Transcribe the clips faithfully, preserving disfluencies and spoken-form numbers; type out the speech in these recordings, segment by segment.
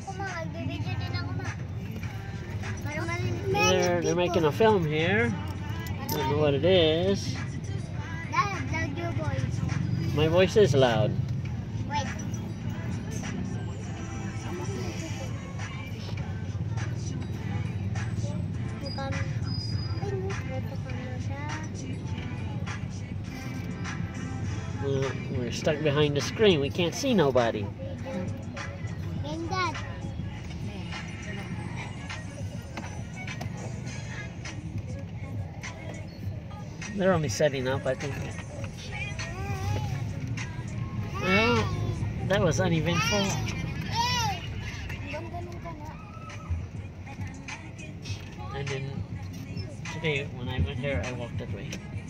They're, they're making a film here. I don't know what it is. Loud, loud your voice. My voice is loud. Wait. Uh, we're stuck behind the screen. We can't see nobody. They're only setting up, I think. Well, that was uneventful. And then today, when I went here, I walked that way.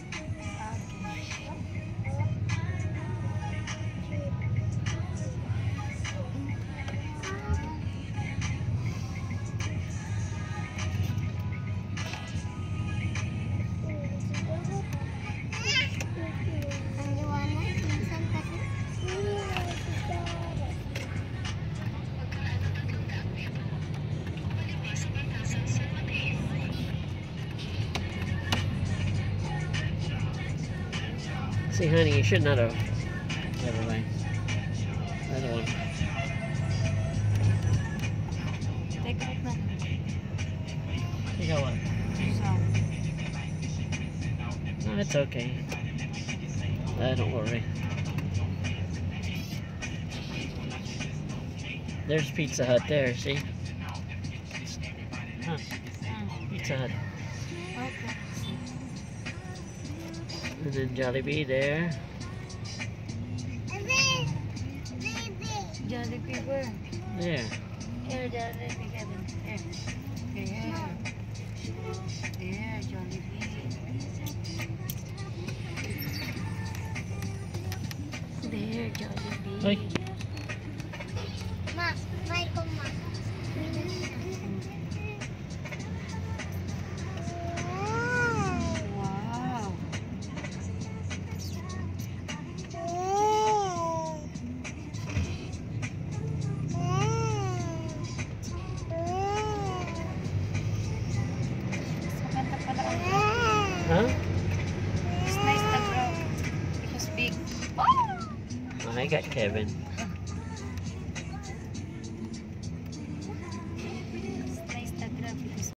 See, honey, you should not have. Never mind. Another one. Take out na. Take out what? No, it's okay. Uh, don't worry. There's Pizza Hut there, see? Huh. Pizza Hut. Okay. And then Jollibee there. Jollibee where? There. Here, Jollibee, Kevin. Here. Here. Here, Jollibee. There, Jollibee. Ay. Ma, may ko ma. Wow. Huh? It's nice na bro. Because big. I got Kevin.